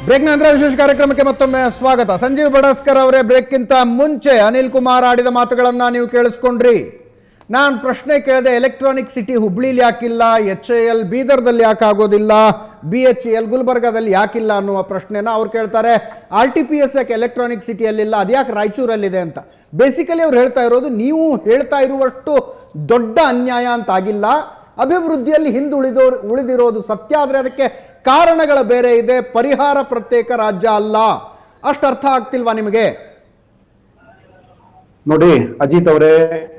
Break ನಂತರ ವಿಶೇಷ ಕಾರ್ಯಕ್ರಮಕ್ಕೆ ಮತ್ತೊಮ್ಮೆ ಸ್ವಾಗತ. ಸಂಜೀವ್ ಬಡಸ್ಕರ್ ಅವರೇ, ಬ್ರೇಕ್ಗಿಂತ ಮುಂಚೆ ಅನಿಲ್ ಕುಮಾರ್ ಆಡಿದ ಮಾತುಗಳನ್ನು ನೀವು ಕೇಳಿಸ್ಕೊಂಡ್ರಿ. ನಾನು ಪ್ರಶ್ನೆ ಕೇಳಿದೆ, ಎಲೆಕ್ಟ್ರಾನಿಕ್ ಸಿಟಿ ಹುಬ್ಳಿಲಿ ಯಾಕಿಲ್ಲ, HAL ಬೀದರ್ದಲ್ಲಿ ಯಾಕೆ ಆಗೋದಿಲ್ಲ, BHEL ಗುಲ್ಬರ್ಗಾದಲ್ಲಿ ಯಾಕಿಲ್ಲ ಅನ್ನುವ ಪ್ರಶ್ನೆನ ಅವ್ರು ಕೇಳ್ತಾರೆ. RTPS ಯಾಕೆ ಎಲೆಕ್ಟ್ರಾನಿಕ್ ಸಿಟಿಯಲ್ಲಿಲ್ಲ, ಅದ್ಯಾಕೆ ರಾಯಚೂರಲ್ಲಿದೆ ಅಂತ. ಬೇಸಿಕಲಿ ಅವ್ರು ಹೇಳ್ತಾ ಇರೋದು, ನೀವು ಹೇಳ್ತಾ ಇರುವಷ್ಟು ದೊಡ್ಡ ಅನ್ಯಾಯ ಅಂತ ಆಗಿಲ್ಲ, ಅಭಿವೃದ್ಧಿಯಲ್ಲಿ ಉಳಿದಿರೋದು ಸತ್ಯ, ಆದರೆ ಅದಕ್ಕೆ ಕಾರಣಗಳ ಬೇರೆ ಇದೆ, ಪರಿಹಾರ ಪ್ರತ್ಯೇಕ ರಾಜ್ಯ ಅಲ್ಲ. ಅಷ್ಟು ಅರ್ಥ ಆಗ್ತಿಲ್ವಾ ನಿಮಗೆ? ನೋಡಿ ಅಜಿತ್ ಅವರೇ,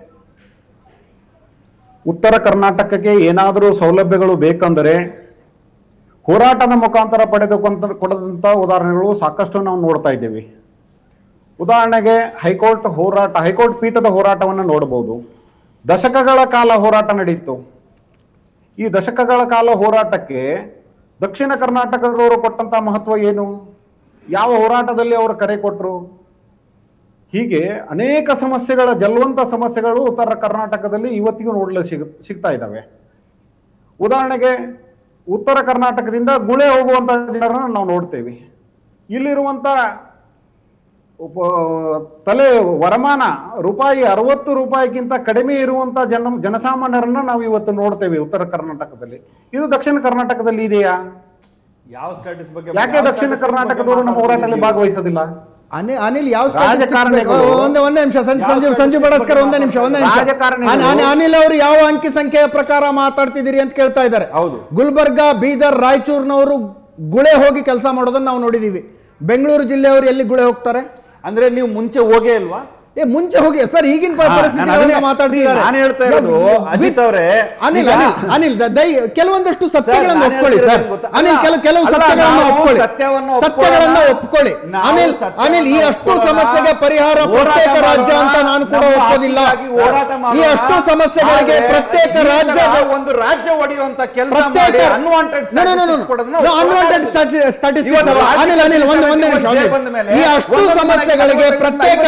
ಉತ್ತರ ಕರ್ನಾಟಕಕ್ಕೆ ಏನಾದರೂ ಸೌಲಭ್ಯಗಳು ಬೇಕಂದರೆ ಹೋರಾಟದ ಮುಖಾಂತರ ಕೊಡದಂತ ಉದಾಹರಣೆಗಳು ಸಾಕಷ್ಟು ನಾವು ನೋಡ್ತಾ ಇದ್ದೀವಿ. ಉದಾಹರಣೆಗೆ ಹೈಕೋರ್ಟ್ ಪೀಠದ ಹೋರಾಟವನ್ನು ನೋಡಬಹುದು. ದಶಕಗಳ ಕಾಲ ಹೋರಾಟ ನಡೆಯಿತು. ಈ ದಶಕಗಳ ಕಾಲ ಹೋರಾಟಕ್ಕೆ ದಕ್ಷಿಣ ಕರ್ನಾಟಕದವರು ಕೊಟ್ಟಂತ ಮಹತ್ವ ಏನು? ಯಾವ ಹೋರಾಟದಲ್ಲಿ ಅವರು ಕರೆ ಕೊಟ್ಟರು? ಹೀಗೆ ಅನೇಕ ಸಮಸ್ಯೆಗಳ ಜಲ್ವಂತ ಸಮಸ್ಯೆಗಳು ಉತ್ತರ ಕರ್ನಾಟಕದಲ್ಲಿ ಇವತ್ತಿಗೂ ನೋಡಲು ಸಿಗ್ತಾ ಇದ್ದಾವೆ. ಉದಾಹರಣೆಗೆ ಉತ್ತರ ಕರ್ನಾಟಕದಿಂದ ಗುಳೆ ಹೋಗುವಂತ ಜನರನ್ನು ನಾವು ನೋಡ್ತೇವೆ. ಇಲ್ಲಿರುವಂತ ವರಮಾನ ರೂಪಾಯಿ 60 ರೂಪಾಯಿಗಿಂತ ಕಡಿಮೆ ಇರುವಂತ ಜನಸಾಮಾನ್ಯರನ್ನ ನಾವು ಇವತ್ತು ನೋಡ್ತೇವೆ ಉತ್ತರ ಕರ್ನಾಟಕದಲ್ಲಿ. ಇದು ದಕ್ಷಿಣ ಕರ್ನಾಟಕದಲ್ಲಿ ಇದೆಯಾ? ಯಾವ ಸ್ಟ್ಯಾಟಸ್ ಬಗ್ಗೆ ಯಾಕೆ ದಕ್ಷಿಣ ಕರ್ನಾಟಕದವರು ನಮ್ಮ ಹೋರಾಟದಲ್ಲಿ ಭಾಗವಹಿಸೋದಿಲ್ಲ? ಅನಿಲ್ ಯಾವ ಒಂದೇ ನಿಮಿಷ, ಸಂಜೀವ್ ಬಡಸ್ಕರ್ ಒಂದೇ ನಿಮಿಷ. ಅನಿಲ್ ಅವರು ಯಾವ ಅಂಕಿ ಸಂಖ್ಯೆಯ ಪ್ರಕಾರ ಮಾತಾಡ್ತಿದ್ದೀರಿ ಅಂತ ಕೇಳ್ತಾ ಇದ್ದಾರೆ. ಗುಲ್ಬರ್ಗಾ, ಬೀದರ್, ರಾಯಚೂರಿನವರು ಗುಳೆ ಹೋಗಿ ಕೆಲಸ ಮಾಡೋದನ್ನ ನಾವು ನೋಡಿದೀವಿ. ಬೆಂಗಳೂರು ಜಿಲ್ಲೆಯವರು ಎಲ್ಲಿ ಗುಳೆ ಹೋಗ್ತಾರೆ? ಅಂದ್ರೆ ನೀವು ಮುಂಚೆ ಹೋಗೇ ಇಲ್ವಾ? ಮುಂಚೆ ಹೋಗಿ ಸರ್, ಈಗಿನ ಪರಿಸ್ಥಿತಿ ಮಾತಾಡ್ತಿದ್ದಾರೆ. ನಾನು ಹೇಳ್ತಾ ಇರೋದು ಅಜಿತ್ ಅವರೇ, ಅನಿಲ್ ಕೆಲವೊಂದಷ್ಟು ಸತ್ಯಗಳನ್ನು ಒಪ್ಕೊಳ್ಳಿ ಸರ್. ಕೆಲವು ಸತ್ಯಗಳನ್ನು ಒಪ್ಕೊಳ್ಳಿ. ಅನಿಲ್ ಈ ಅಷ್ಟು ಸಮಸ್ಯೆಗೆ ಪರಿಹಾರ ಪ್ರತ್ಯೇಕ ರಾಜ್ಯ ಅಂತ ನಾನು ಕೂಡ ಒಪ್ಪೋದಿಲ್ಲ. ಈ ಅಷ್ಟು ಸಮಸ್ಯೆಗಳಿಗೆ ಪ್ರತ್ಯೇಕ ರಾಜ್ಯ, ಒಂದು ರಾಜ್ಯ ಒಡೆಯುವಂತ ಕೆಲಸ, ಈ ಅಷ್ಟು ಸಮಸ್ಯೆಗಳಿಗೆ ಪ್ರತ್ಯೇಕ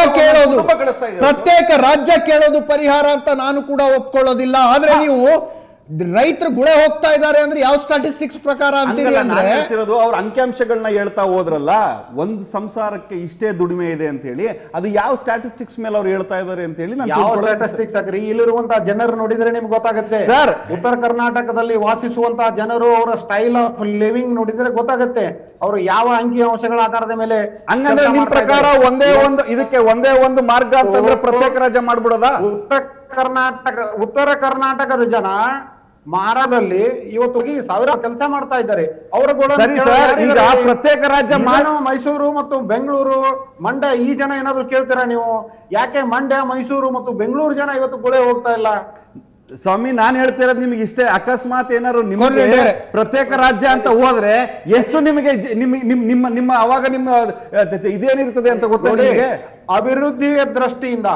ರಾಜ್ಯ ಕೇಳೋದು ಪರಿಹಾರ ಅಂತ ನಾನು ಕೂಡ ಒಪ್ಕೊಳ್ಳೋದಿಲ್ಲ. ಆದ್ರೆ ನೀವು ರೈತರು ಗುಳೆ ಹೋಗ್ತಾ ಇದ್ದಾರೆ ಅಂದ್ರೆ ಯಾವ ಸ್ಟಾಟಿಸ್ಟಿಕ್ಸ್ ಪ್ರಕಾರ ಅಂತೀರಿ? ಅಂದ್ರೆ ಅವ್ರ ಅಂಕಿಅಂಶಗಳನ್ನ ಹೇಳ್ತಾ ಹೋದ್ರಲ್ಲ, ಒಂದು ಸಂಸಾರಕ್ಕೆ ಇಷ್ಟೇ ದುಡಿಮೆ ಇದೆ ಅಂತ ಹೇಳಿ, ಅದು ಯಾವ ಸ್ಟಾಟಿಸ್ಟಿಕ್ಸ್ ಮೇಲೆ ಅವ್ರು ಹೇಳ್ತಾ ಇದ್ದಾರೆ ಅಂತ ಹೇಳಿ ಸ್ಟಾಟಿಸ್ಟಿಕ್ಸ್ ಹಾಕ್ರಿ. ಇಲ್ಲಿರುವಂತಹ ಜನರು ನೋಡಿದ್ರೆ ನಿಮ್ಗೆ ಗೊತ್ತಾಗುತ್ತೆ ಸರ್. ಉತ್ತರ ಕರ್ನಾಟಕದಲ್ಲಿ ವಾಸಿಸುವಂತಹ ಜನರು ಅವರ ಸ್ಟೈಲ್ ಆಫ್ ಲಿವಿಂಗ್ ನೋಡಿದ್ರೆ ಗೊತ್ತಾಗುತ್ತೆ ಅವರು ಯಾವ ಅಂಕಿ ಅಂಶಗಳ ಆಧಾರದ ಮೇಲೆ. ಹಂಗಂದ್ರೆ ನಿಮ್ ಪ್ರಕಾರ ಇದಕ್ಕೆ ಒಂದೇ ಒಂದು ಮಾರ್ಗ ಅಂತಂದ್ರೆ ಪ್ರತ್ಯೇಕ ರಾಜ್ಯ ಮಾಡ್ಬಿಡೋದಾ? ಉತ್ತರ ಕರ್ನಾಟಕದ ಜನ ಮಹಾರಾಷ್ಟ್ರದಲ್ಲಿ ಇವತ್ತು ಸಾವಿರ ಕೆಲಸ ಮಾಡ್ತಾ ಇದ್ದಾರೆ. ಈಗ ಪ್ರತ್ಯೇಕ ರಾಜ್ಯ ಮೈಸೂರು ಮತ್ತು ಬೆಂಗಳೂರು, ಮಂಡ್ಯ ಈ ಜನ ಏನಾದ್ರು ಕೇಳ್ತೀರಾ ನೀವು? ಯಾಕೆ ಮಂಡ್ಯ, ಮೈಸೂರು ಮತ್ತು ಬೆಂಗಳೂರು ಜನ ಇವತ್ತು ಗುಳೆ ಹೋಗ್ತಾ ಇಲ್ಲ? ಸ್ವಾಮಿ, ನಾನ್ ಹೇಳ್ತಿರೋದು ನಿಮ್ಗೆ ಇಷ್ಟೇ. ಅಕಸ್ಮಾತ್ ಏನಾದ್ರು ನಿಮಗೆ ಪ್ರತ್ಯೇಕ ರಾಜ್ಯ ಅಂತ ಹೋದ್ರೆ ಎಷ್ಟು ನಿಮಗೆ ನಿಮ್ಮ ಅವಾಗ ನಿಮ್ಮ ಇದೇನಿರ್ತದೆ ಅಂತ ಗೊತ್ತಾ ನಿಮಗೆ? ಅಭಿವೃದ್ಧಿಯ ದೃಷ್ಟಿಯಿಂದ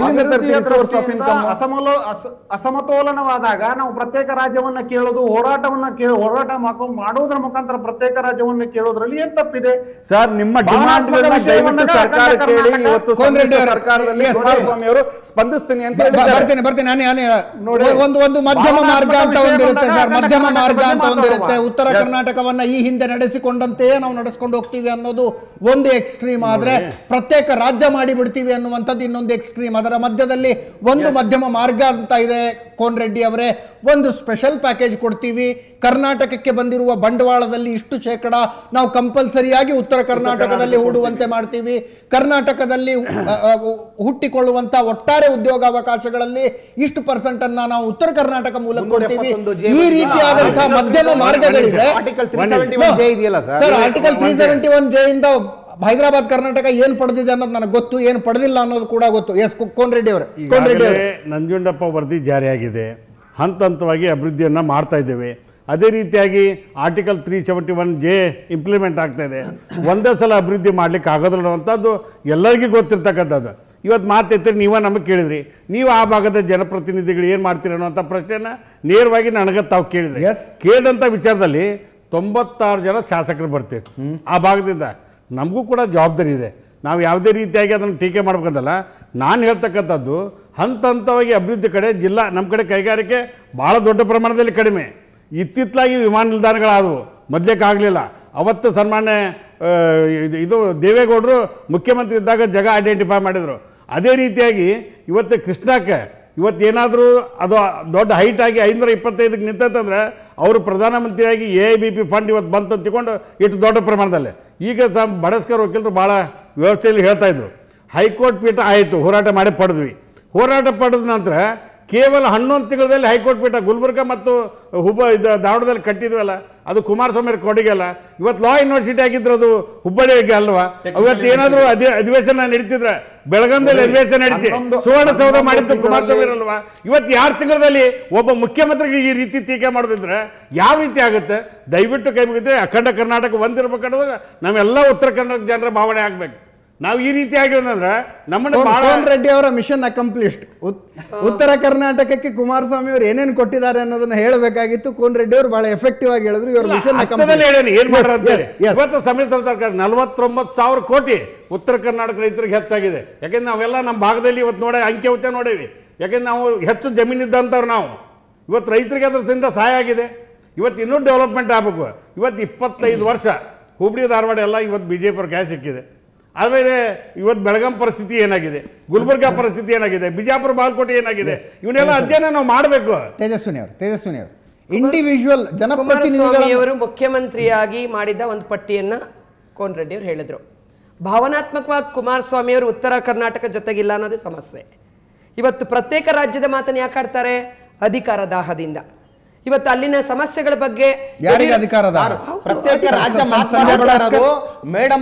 ಅಸಮತೋಲನವಾದಾಗ ನಾವು ಪ್ರತ್ಯೇಕ ರಾಜ್ಯವನ್ನ ಕೇಳೋದು, ಹೋರಾಟ ಮಾಡೋದ್ರ ಮುಖಾಂತರ ಪ್ರತ್ಯೇಕ ರಾಜ್ಯವನ್ನ ಕೇಳೋದ್ರಲ್ಲಿ ಏನ್ ತಪ್ಪಿದೆ ಸರ್? ನಿಮ್ಮ ಡಿಮಾಂಡ್ ಸರ್ಕಾರ ಕೇಳಿ, ಇವತ್ತು ಸರ್ಕಾರದಲ್ಲಿ ಕುಮಾರಸ್ವಾಮಿ ಅವರು ಸ್ಪಂದಿಸ್ತೀನಿ ಅಂತ ಬರ್ತೀನಿ. ಒಂದು ಮಧ್ಯಮ ಮಾರ್ಗ ಅಂತ ಒಂದಿರುತ್ತೆ ಸರ್, ಮಧ್ಯಮ ಮಾರ್ಗ ಅಂತ ಒಂದಿರುತ್ತೆ. ಉತ್ತರ ಕರ್ನಾಟಕವನ್ನ ಈ ಹಿಂದೆ ನಡೆಸಿಕೊಂಡಂತೆಯೇ ನಾವು ನಡೆಸ್ಕೊಂಡು ಹೋಗ್ತೀವಿ ಅನ್ನೋದು ಒಂದು ಎಕ್ಸ್ಟ್ರೀಮ್ ಆದ್ರೆ, ಪ್ರತ್ಯೇಕ ರಾಜ್ಯ ಮಾಡಿ ಬಿಡ್ತೀವಿ ಅನ್ನುವಂಥದ್ದು ಇನ್ನೊಂದು ಎಕ್ಸ್ಟ್ರೀಮ್. ಅದರ ಮಧ್ಯದಲ್ಲಿ ಒಂದು ಮಧ್ಯಮ ಮಾರ್ಗ ಅಂತ ಇದೆ. ಕೋನ್ ರೆಡ್ಡಿ ಅವರೇ, ಒಂದು ಸ್ಪೆಷಲ್ ಪ್ಯಾಕೇಜ್ ಕೊಡ್ತೀವಿ, ಕರ್ನಾಟಕಕ್ಕೆ ಬಂದಿರುವ ಬಂಡವಾಳದಲ್ಲಿ ಇಷ್ಟು ಶೇಕಡ ನಾವು ಕಂಪಲ್ಸರಿಯಾಗಿ ಉತ್ತರ ಕರ್ನಾಟಕದಲ್ಲಿ ಹೂಡುವಂತೆ ಮಾಡ್ತೀವಿ, ಕರ್ನಾಟಕದಲ್ಲಿ ಹುಟ್ಟಿಕೊಳ್ಳುವಂತ ಒಟ್ಟಾರೆ ಉದ್ಯೋಗಾವಕಾಶಗಳಲ್ಲಿ ಇಷ್ಟು % ಅನ್ನ ನಾವು ಉತ್ತರ ಕರ್ನಾಟಕ ಮೂಲಕ ಕೊಡ್ತೀವಿ. ಈ ರೀತಿಯಾದಂತಹ ಮಧ್ಯಮ ಮಾರ್ಗಗಳಿದೆ. ಆರ್ಟಿಕಲ್ 371J ಇದೆಯಲ್ಲ ಸರ್, ಆರ್ಟಿಕಲ್ 371J ಇಂದ ಹೈದರಾಬಾದ್ ಕರ್ನಾಟಕ ಏನ್ ಪಡೆದಿದೆ ಅನ್ನೋದು ನನಗೆ ಗೊತ್ತು, ಏನ್ ಪಡೆದಿಲ್ಲ ಅನ್ನೋದು ಕೂಡ ಗೊತ್ತು. ಎಸ್ ಕೋನ್ ರೆಡ್ಡಿ ಅವರೇ, ನಂಜುಂಡಪ್ಪ ವರದಿ ಜಾರಿಯಾಗಿದೆ, ಹಂತ ಹಂತವಾಗಿ ಅಭಿವೃದ್ಧಿಯನ್ನು ಮಾಡ್ತಾ ಇದ್ದೇವೆ. ಅದೇ ರೀತಿಯಾಗಿ ಆರ್ಟಿಕಲ್ 371J ಇಂಪ್ಲಿಮೆಂಟ್ ಆಗ್ತಾ ಇದೆ. ಒಂದೇ ಸಲ ಅಭಿವೃದ್ಧಿ ಮಾಡ್ಲಿಕ್ಕೆ ಆಗೋದಿಲ್ಲ ಅನ್ನೋಂಥದ್ದು ಎಲ್ಲರಿಗೂ ಗೊತ್ತಿರ್ತಕ್ಕಂಥದ್ದು. ಇವತ್ತು ಮಾತೈತ್ರಿ, ನೀವೇ ನಮಗೆ ಕೇಳಿದ್ರಿ, ನೀವು ಆ ಭಾಗದ ಜನಪ್ರತಿನಿಧಿಗಳು ಏನು ಮಾಡ್ತೀರಿ ಅನ್ನೋಂಥ ಪ್ರಶ್ನೆನ ನೇರವಾಗಿ ನನಗೆ ತಾವು ಕೇಳಿದ್ರಿ. ಕೇಳಿದಂಥ ವಿಚಾರದಲ್ಲಿ 96 ಜನ ಶಾಸಕರು ಬರ್ತೀವಿ ಆ ಭಾಗದಿಂದ. ನಮಗೂ ಕೂಡ ಜವಾಬ್ದಾರಿ ಇದೆ. ನಾವು ಯಾವುದೇ ರೀತಿಯಾಗಿ ಅದನ್ನು ಟೀಕೆ ಮಾಡ್ಬೇಕಂತಲ್ಲ, ನಾನು ಹೇಳ್ತಕ್ಕಂಥದ್ದು ಹಂತ ಹಂತವಾಗಿ ಅಭಿವೃದ್ಧಿ ಕಡೆ ಜಿಲ್ಲಾ, ನಮ್ಮ ಕಡೆ ಕೈಗಾರಿಕೆ ಭಾಳ ದೊಡ್ಡ ಪ್ರಮಾಣದಲ್ಲಿ ಕಡಿಮೆ. ಇತ್ತಿತ್ತಲಾಗಿ ವಿಮಾನ ನಿಲ್ದಾಣಗಳಾದವು, ಮೊದಲೇಕಾಗಲಿಲ್ಲ. ಅವತ್ತು ಸನ್ಮಾನ್ಯ ಇದು ದೇವೇಗೌಡರು ಮುಖ್ಯಮಂತ್ರಿ ಇದ್ದಾಗ ಜಾಗ ಐಡೆಂಟಿಫೈ ಮಾಡಿದರು. ಅದೇ ರೀತಿಯಾಗಿ ಇವತ್ತು ಕೃಷ್ಣಕ್ಕೆ ಇವತ್ತೇನಾದರೂ ಅದು ದೊಡ್ಡ ಹೈಟ್ ಆಗಿ 525ಕ್ಕೆ ನಿಂತಂದ್ರೆ ಅವರು ಪ್ರಧಾನಮಂತ್ರಿಯಾಗಿ AIBP ಫಂಡ್ ಇವತ್ತು ಬಂತು ಅಂತ ತಿಳ್ಕೊಂಡು ಇಷ್ಟು ದೊಡ್ಡ ಪ್ರಮಾಣದಲ್ಲಿ. ಈಗ ಬಡಸ್ಕರ್ ವಕೀಲರು ಭಾಳ ವ್ಯವಸ್ಥೆಯಲ್ಲಿ ಹೇಳ್ತಾ ಇದ್ರು, ಹೈಕೋರ್ಟ್ ಪೀಠ ಆಯಿತು, ಹೋರಾಟ ಮಾಡಿ ಪಡೆದ್ವಿ. ಹೋರಾಟ ಪಡೆದ ನಂತರ ಕೇವಲ 11 ತಿಂಗಳಲ್ಲಿ ಹೈಕೋರ್ಟ್ ಪೀಠ ಗುಲ್ಬರ್ಗ ಮತ್ತು ಧಾರವಾಡದಲ್ಲಿ ಕಟ್ಟಿದ್ವಲ್ಲ, ಅದು ಕುಮಾರಸ್ವಾಮಿ ಕೊಡುಗೆ ಅಲ್ಲ. ಇವತ್ತು ಲಾ ಯೂನಿವರ್ಸಿಟಿ ಆಗಿದ್ರು ಅದು ಹುಬ್ಬಳ್ಳಿಗೆ ಅಲ್ವಾ? ಇವತ್ತು ಏನಾದರೂ ಅಧಿವೇಶನ ನಡೀತಿದ್ರೆ ಬೆಳಗಾಂದಲ್ಲಿ ಅಧಿವೇಶನ ನಡೀತಿ ಸುವರ್ಣಸೌಧ ಮಾಡಿದ್ದು ಕುಮಾರಸ್ವಾಮಿ ಅಲ್ವಾ? ಇವತ್ತು 2 ತಿಂಗಳಲ್ಲಿ ಒಬ್ಬ ಮುಖ್ಯಮಂತ್ರಿಗೆ ಈ ರೀತಿ ಟೀಕೆ ಮಾಡೋದಿದ್ರೆ ಯಾವ ರೀತಿ ಆಗುತ್ತೆ? ದಯವಿಟ್ಟು ಕೈ ಮುಗಿದ್ರೆ ಅಖಂಡ ಕರ್ನಾಟಕ ಒಂದಿರ್ಬೇಕಾದಾಗ ನಾವೆಲ್ಲ ಉತ್ತರ ಕರ್ನಾಟಕ ಜನರ ಭಾವನೆ ಆಗ್ಬೇಕು. ನಾವು ಈ ರೀತಿ ಆಗಿರೋದಂದ್ರೆ ನಮ್ಮನ್ನು ಕೋನ್ ರೆಡ್ಡಿ ಅವರ ಮಿಷನ್ ಅಕಂಪ್ಲಿಷ್ಡ್. ಉತ್ತರ ಕರ್ನಾಟಕಕ್ಕೆ ಕುಮಾರಸ್ವಾಮಿ ಅವರು ಏನೇನು ಕೊಟ್ಟಿದ್ದಾರೆ ಅನ್ನೋದನ್ನ ಹೇಳಬೇಕಾಗಿತ್ತು. ಕೋನ್ ರೆಡ್ಡಿ ಅವರು ಬಹಳ ಎಫೆಕ್ಟಿವ್ ಆಗಿ ಹೇಳಿದ್ರು ಇವ್ರ ಮಿಷನ್ ಏನ್ ಮಾಡ್ತಾರೆ. ಇವತ್ತು ಸಮ್ಮಿಶ್ರ ಸರ್ಕಾರ 49,000 ಕೋಟಿ ಉತ್ತರ ಕರ್ನಾಟಕ ರೈತರಿಗೆ ಹೆಚ್ಚಾಗಿದೆ. ಯಾಕೆಂದ್ರೆ ನಾವೆಲ್ಲ ನಮ್ಮ ಭಾಗದಲ್ಲಿ ಇವತ್ತು ಅಂಕಿಅಂಶ ನೋಡೇವಿ. ಯಾಕೆಂದ್ರೆ ನಾವು ಹೆಚ್ಚು ಜಮೀನಿದ್ದಂಥವ್ರು ನಾವು. ಇವತ್ತು ರೈತರಿಗೆ ಅದರಿಂದ ಸಹಾಯ ಆಗಿದೆ. ಇವತ್ತು ಇನ್ನೂ ಡೆವಲಪ್ಮೆಂಟ್ ಆಗಬೇಕು. ಇವತ್ತು 25 ವರ್ಷ ಹುಬ್ಳಿ ಧಾರವಾಡ ಎಲ್ಲ ಇವತ್ತು BJP ಅವ್ರ ಕ್ಯಾಶ್ ಸಿಕ್ಕಿದೆ. ಆಮೇಲೆ ಇವತ್ತು ಬೆಳಗಾಂ ಪರಿಸ್ಥಿತಿ ಏನಾಗಿದೆ, ಗುಲ್ಬರ್ಗಾ ಪರಿಸ್ಥಿತಿ ಏನಾಗಿದೆ, ಬಿಜಾಪುರ ಬಾಗಲಕೋಟೆ ಏನಾಗಿದೆ, ಇವನ್ನೆಲ್ಲ ಅಧ್ಯಯನ ನಾವು ಮಾಡಬೇಕು. ತೇಜಸ್ವಿನಿ ಅವರು ಇಂಡಿವಿಜುವಲ್ ಜನಪ್ರತಿನಿಧಿಗಳು ಮುಖ್ಯಮಂತ್ರಿಯಾಗಿ ಮಾಡಿದ ಒಂದು ಪಟ್ಟಿಯನ್ನ ಕೋನ್ ರೆಡ್ಡಿ ಅವರು ಹೇಳಿದ್ರು. ಭಾವನಾತ್ಮಕವಾಗಿ ಕುಮಾರಸ್ವಾಮಿ ಅವರು ಉತ್ತರ ಕರ್ನಾಟಕ ಜೊತೆಗಿಲ್ಲ ಅನ್ನೋದೇ ಸಮಸ್ಯೆ. ಇವತ್ತು ಪ್ರತ್ಯೇಕ ರಾಜ್ಯದ ಮಾತನ್ನು ಯಾಕೆ ಆಡ್ತಾರೆ? ಅಧಿಕಾರ ದಾಹದಿಂದ. ಇವತ್ತು ಅಲ್ಲಿನ ಸಮಸ್ಯೆಗಳ ಬಗ್ಗೆ ಯಾರಿಗೆ ಅಧಿಕಾರ ಪ್ರತ್ಯೇಕ ರಾಜ್ಯ ಮೇಡಮ್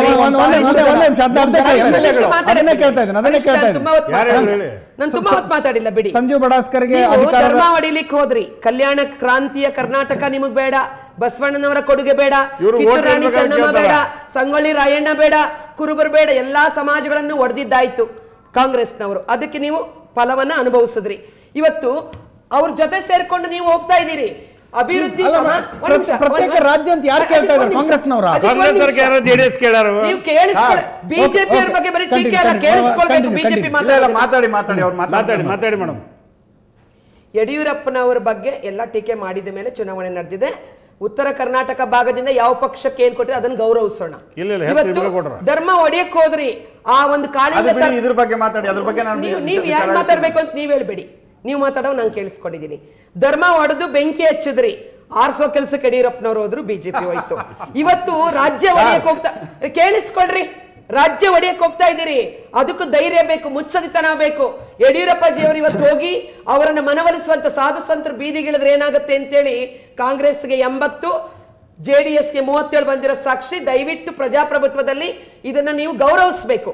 ಮಾತಾಡಿಲ್ಲ ಬಿಡಿ. ಸಂಜೀವ್ ಬಡಾಸ್ಕರ್ಗೆ ಧರ್ಮ ಹೊಡಿಲಿಕ್ಕೆ ಹೋದ್ರಿ. ಕಲ್ಯಾಣ ಕ್ರಾಂತಿಯ ಕರ್ನಾಟಕ ನಿಮಗ್ ಬೇಡ, ಬಸವಣ್ಣನವರ ಕೊಡುಗೆ ಬೇಡ, ಕಿತ್ತೂರು ರಾಣಿ ಚೆನ್ನಮ್ಮ ಬೇಡ, ಸಂಗೊಳ್ಳಿ ರಾಯಣ್ಣ ಬೇಡ, ಕುರುಬರು ಬೇಡ, ಎಲ್ಲಾ ಸಮಾಜಗಳನ್ನು ಒಡೆದಿದ್ದಾಯ್ತು ಕಾಂಗ್ರೆಸ್ನವರು. ಅದಕ್ಕೆ ನೀವು ಫಲವನ್ನ ಅನುಭವಿಸಿದ್ರಿ. ಇವತ್ತು ಅವ್ರ ಜೊತೆ ಸೇರ್ಕೊಂಡು ನೀವು ಹೋಗ್ತಾ ಇದ್ದೀರಿ. ಅಭಿವೃದ್ಧಿ ಪ್ರತ್ಯೇಕ ರಾಜ್ಯ ಅಂತ ಯಾರು ಕೇಳ್ತಾ ಇದ್ದಾರೆ? ಕಾಂಗ್ರೆಸ್ನವರ ನೀವು ಕೇಳಿಸ್ಕೊಳ್ಳಿ. ಬಿಜೆಪಿ ಅವ್ರ ಬಗ್ಗೆ ಬರೀ ಟೀಕೆ ಅಲ್ಲ, ಕೇಳಿಸ್ಕೊಳ್ಬೇಕು. ಬಿಜೆಪಿ ಮಾತಾಡಿ ಮೇಡಮ್. ಯಡಿಯೂರಪ್ಪನವರ ಬಗ್ಗೆ ಎಲ್ಲ ಟೀಕೆ ಮಾಡಿದ ಮೇಲೆ ಚುನಾವಣೆ ನಡೆದಿದೆ. ಉತ್ತರ ಕರ್ನಾಟಕ ಭಾಗದಿಂದ ಯಾವ ಪಕ್ಷಕ್ಕೆ ಏನ್ ಕೊಟ್ಟರೆ ಅದನ್ನ ಗೌರವಿಸೋಣ. ಧರ್ಮ ಒಡೆಯಕ್ ಹೋದ್ರಿ. ಆ ಒಂದು ಕಾಲಿಂದ ಇದ್ರ ಬಗ್ಗೆ ಮಾತಾಡಿ. ಅದ್ರ ಬಗ್ಗೆ ನೀವು ಯಾರು ಮಾತಾಡ್ಬೇಕು ಅಂತ ನೀವ್ ಹೇಳ್ಬೇಡಿ. ನೀವು ಮಾತಾಡೋ ನಾನು ಕೇಳಿಸ್ಕೊಂಡಿದ್ದೀನಿ. ಧರ್ಮ ಒಡೆದು ಬೆಂಕಿ ಹಚ್ಚಿದ್ರಿ. ಆರ್ಸೋ ಕೆಲಸಕ್ಕೆ ಯಡಿಯೂರಪ್ಪನವರು ಹೋದ್ರು, ಬಿಜೆಪಿ ಹೋಯ್ತು. ಇವತ್ತು ರಾಜ್ಯ ಒಡೆಯಕ್ ಹೋಗ್ತಾ, ಕೇಳಿಸ್ಕೊಳ್ರಿ, ರಾಜ್ಯ ಒಡೆಯಕ್ ಹೋಗ್ತಾ ಇದ್ದೀರಿ. ಅದಕ್ಕೂ ಧೈರ್ಯ ಬೇಕು, ಮುತ್ಸದಿತನ ಬೇಕು. ಯಡಿಯೂರಪ್ಪಾಜಿ ಅವರು ಇವತ್ತು ಹೋಗಿ ಅವರನ್ನ ಮನವೊಲಿಸುವಂತ ಸಾಧು ಸಂತರು ಬೀದಿಗಿಳಿದ್ರೆ ಏನಾಗುತ್ತೆ ಅಂತೇಳಿ ಕಾಂಗ್ರೆಸ್ಗೆ 80, JDSಗೆ 37 ಬಂದಿರೋ ಸಾಕ್ಷಿ. ದಯವಿಟ್ಟು ಪ್ರಜಾಪ್ರಭುತ್ವದಲ್ಲಿ ಇದನ್ನ ನೀವು ಗೌರವಿಸಬೇಕು.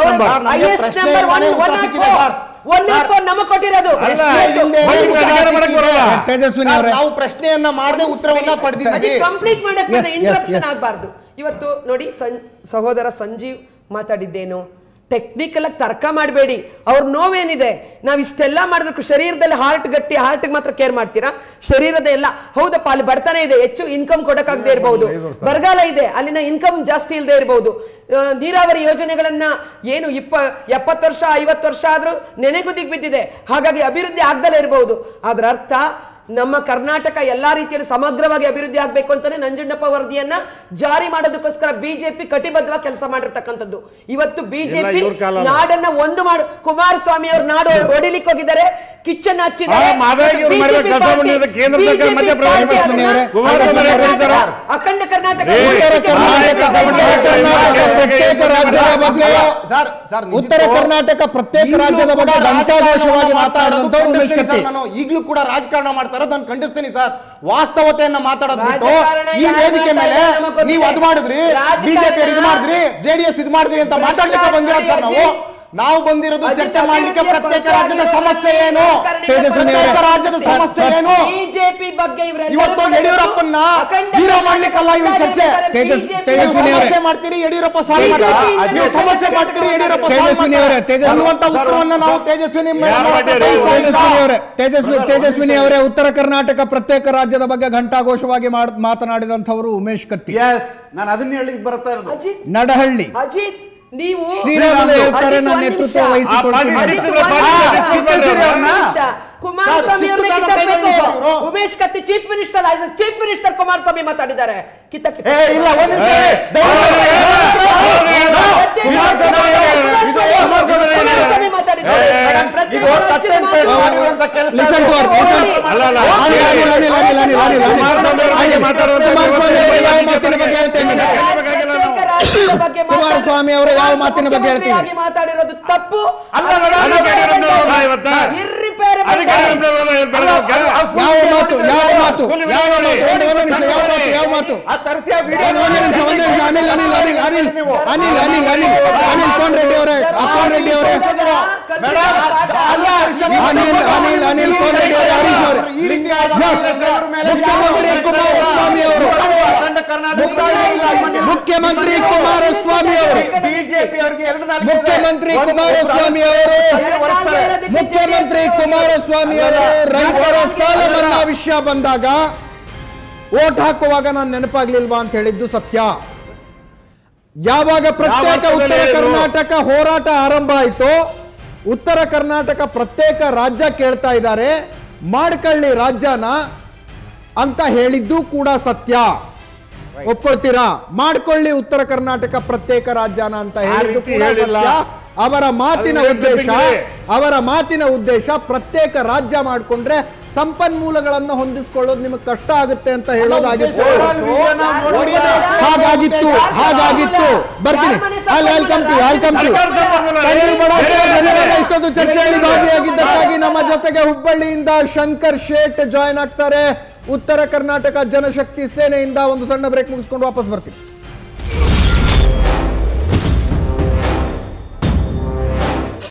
ನಮ್ಮ ಕೊಟ್ಟಿರೋದು ನಾವು ಪ್ರಶ್ನೆಯನ್ನ ಮಾಡದೆ ಉತ್ತರವನ್ನ ಪಡೆದಿದ್ದೀವಿ. ಕಂಪ್ಲೀಟ್ ಮಾಡಕ್ಕೆ ಇಂಟರಪ್ಷನ್ ಆಗಬಾರ್ದು. ಇವತ್ತು ನೋಡಿ ಸಹೋದರ ಸಂಜೀವ್ ಮಾತಾಡಿದ್ದೇನು, ಟೆಕ್ನಿಕಲ್ ಆಗಿ ತರ್ಕ ಮಾಡಬೇಡಿ. ಅವ್ರ ನೋವೇನಿದೆ, ನಾವ್ ಇಷ್ಟೆಲ್ಲ ಮಾಡಿದ್ರು ಶರೀರದಲ್ಲಿ ಹಾರ್ಟ್ ಗಟ್ಟಿ, ಹಾರ್ಟ್ ಮಾತ್ರ ಕೇರ್ ಮಾಡ್ತೀರಾ? ಶರೀರದ ಎಲ್ಲ ಹೌದಪ್ಪ, ಅಲ್ಲಿ ಬಡತನ ಇದೆ, ಹೆಚ್ಚು ಇನ್ಕಮ್ ಕೊಡಕ್ಕಾಗದೆ ಇರಬಹುದು, ಬರಗಾಲ ಇದೆ, ಅಲ್ಲಿನ ಇನ್ಕಮ್ ಜಾಸ್ತಿ ಇಲ್ಲದೆ ಇರಬಹುದು, ನೀರಾವರಿ ಯೋಜನೆಗಳನ್ನ ಏನು 70 ವರ್ಷ 50 ವರ್ಷ ಆದ್ರೂ ನೆನೆಗುದಿಗೆ ಬಿದ್ದಿದೆ. ಹಾಗಾಗಿ ಅಭಿವೃದ್ಧಿ ಆಗ್ದಲೇ ಇರಬಹುದು. ಅದ್ರ ಅರ್ಥ ನಮ್ಮ ಕರ್ನಾಟಕ ಎಲ್ಲಾ ರೀತಿಯಲ್ಲಿ ಸಮಗ್ರವಾಗಿ ಅಭಿವೃದ್ಧಿ ಆಗ್ಬೇಕು ಅಂತಾನೆ ನಂಜುಂಡಪ್ಪ ವರದಿಯನ್ನ ಜಾರಿ ಮಾಡೋದಕ್ಕೋಸ್ಕರ ಬಿಜೆಪಿ ಕಟಿಬದ್ಧವಾಗಿ ಕೆಲಸ ಮಾಡಿರ್ತಕ್ಕಂಥದ್ದು. ಇವತ್ತು ಬಿಜೆಪಿ ನಾಡನ್ನ ಒಂದು ಮಾಡು, ಕುಮಾರಸ್ವಾಮಿ ಅವರು ನಾಡು ಹೊಡಿಲಿಕ್ಕೆ ಹೋಗಿದ್ದಾರೆ, ಕಿಚ್ಚನ್ ಹಚ್ಚಿದ್ದಾರೆ. ಅಖಂಡ ಕರ್ನಾಟಕ ಉತ್ತರ ಕರ್ನಾಟಕ ಪ್ರತ್ಯೇಕ ರಾಜ್ಯದ ಬಗ್ಗೆ ಘಂಟಾಘೋಷವಾಗಿ ಮಾತಾಡೋದು ಈಗಲೂ ಕೂಡ ರಾಜಕಾರಣ ಮಾಡ್ತಾರೆ. ನಾನು ಖಂಡಿಸ್ತೀನಿ ಸರ್. ವಾಸ್ತವತೆಯನ್ನ ಮಾತಾಡೋದು ಬಿಟ್ಟು ಈ ವೇದಿಕೆ ಮೇಲೆ ನೀವು ಅದು ಮಾಡಿದ್ರಿ, ಬಿಜೆಪಿ ಇದು ಮಾಡಿದ್ರಿ, JDS ಇದು ಮಾಡಿದ್ರಿ ಅಂತ ಮಾತಾಡ್ಲಿಕ್ಕೆ ಬಂದಿರೋದು ಸರ್. ನಾವು ಬಂದಿರೋದು ಚರ್ಚೆ ಮಾಡ್ಲಿಕ್ಕೆ ಪ್ರತ್ಯೇಕ ರಾಜ್ಯದ ಸಮಸ್ಯೆ ಏನು, ಪ್ರತ್ಯೇಕ ರಾಜ್ಯದ ಸಮಸ್ಯೆ ಏನು, ಬಿಜೆಪಿ ಬಗ್ಗೆ ಇವತ್ತು ಯಡಿಯೂರಪ್ಪನ್ನ ಹೀರೋ ಮಾಡ್ಲಿಕ್ಕಲ್ಲ ಇವ್ರ ಚರ್ಚೆ. ಸಮಸ್ಯೆ ಮಾಡ್ತೀರಿ, ಯಡಿಯೂರಪ್ಪ ಸಾಲ್ವ್ ಮಾಡ್ತಾರೆ. ನೀವು ಸಮಸ್ಯೆ ಮಾಡ್ತೀರಿ, ಯಡಿಯೂರಪ್ಪ ಅನ್ನುವಂತ ಉತ್ತರವನ್ನ ನಾವು ತೇಜಸ್ವಿನಿ ಅವರೇ, ಉತ್ತರ ಕರ್ನಾಟಕ ಪ್ರತ್ಯೇಕ ರಾಜ್ಯದ ಬಗ್ಗೆ ಘಂಟಾಘೋಷವಾಗಿ ಮಾತನಾಡಿದಂಥವರು ಉಮೇಶ್ ಕತ್ತಿ. ನಾನು ಅದನ್ನ ಹೇಳಿಕ್ ಬರ್ತಾ ಇರೋದು. ನಡಹಳ್ಳಿ ಅಜಿತ್, ನೀವು ಶ್ರೀರಾಮುಲು ಹೇಳ್ತಾರೆ, ನಾನು ನೇತೃತ್ವ ವಹಿಸಿಕೊಳ್ತೀನಿ. Kumaraswamy Umesh Katti chief minister chief minister Kumaraswamy ಮಾತಾಡಿದ್ದಾರೆ ಕಿತ್ತಕ್ಕೆ ಇಲ್ಲ ಒಂದ್ ನಿಮಿಷ ಕುಮಾರಸ್ವಾಮಿ ಅವರು ಯಾವ ಮಾತಿನ ಬಗ್ಗೆ ಹೇಳ್ತೀವಿ ಮಾತಾಡಿರೋದು ತಪ್ಪು. ಯಾವ ಮಾತು ಅನಿಲ್ ಕೋನ್ ರೆಡ್ಡಿ ಅವರೇ ಅನಿಲ್ ಕೋನ್ ರೆಡ್ಡಿ ಅವರೇ ಹರೀಶ್ ಅವರು ಮುಖ್ಯಮಂತ್ರಿ ಕುಮಾರಸ್ವಾಮಿ ಅವರು ರೈತರ ಸಾಲ ಮನ್ನಾ ವಿಷಯ ಬಂದಾಗ ಓಟ್ ಹಾಕುವಾಗ ನಾನು ನೆನಪಾಗ್ಲಿಲ್ವಾ ಅಂತ ಹೇಳಿದ್ದು ಸತ್ಯ. ಯಾವಾಗ ಪ್ರತ್ಯೇಕ ಉತ್ತರ ಕರ್ನಾಟಕ ಹೋರಾಟ ಆರಂಭ ಆಯಿತು, ಉತ್ತರ ಕರ್ನಾಟಕ ಪ್ರತ್ಯೇಕ ರಾಜ್ಯ ಕೇಳ್ತಾ ಇದ್ದಾರೆ, ಮಾಡ್ಕೊಳ್ಳಿ ರಾಜ್ಯನ ಅಂತ ಹೇಳಿದ್ದು ಕೂಡ ಸತ್ಯ. ಒಪ್ಕೊಳ್ತೀರಾ? ಮಾಡ್ಕೊಳ್ಳಿ ಉತ್ತರ ಕರ್ನಾಟಕ ಪ್ರತ್ಯೇಕ ರಾಜ್ಯನ ಅಂತ ಹೇಳಿದ್ದು ಕೂಡ ಸತ್ಯ. ಅವರ ಮಾತಿನ ಉದ್ದೇಶ ಪ್ರತ್ಯೇಕ ರಾಜ್ಯ ಮಾಡಿಕೊಂಡ್ರೆ ಸಂಪನ್ಮೂಲಗಳನ್ನು ಹೊಂದಿಸಿಕೊಳ್ಳೋದು ನಿಮಗೆ ಕಷ್ಟ ಆಗುತ್ತೆ ಅಂತ ಹೇಳೋದಾಗಿತ್ತು. ಹಾಗಾಗಿತ್ತು. ಬರ್ತೀನಿ. ಇಷ್ಟೊಂದು ಚರ್ಚೆಯಲ್ಲಿ ಭಾಗಿಯಾಗಿದ್ದಕ್ಕಾಗಿ ನಮ್ಮ ಜೊತೆಗೆ ಹುಬ್ಬಳ್ಳಿಯಿಂದ ಶಂಕರ್ ಶೇಟ್ ಜಾಯ್ನ್ ಆಗ್ತಾರೆ. ಉತ್ತರ ಕರ್ನಾಟಕ ಜನಶಕ್ತಿ ಸೇನೆಯಿಂದ ಒಂದು ಸಣ್ಣ ಬ್ರೇಕ್ ಮುಗಿಸ್ಕೊಂಡು ವಾಪಸ್ ಬರ್ತೀನಿ.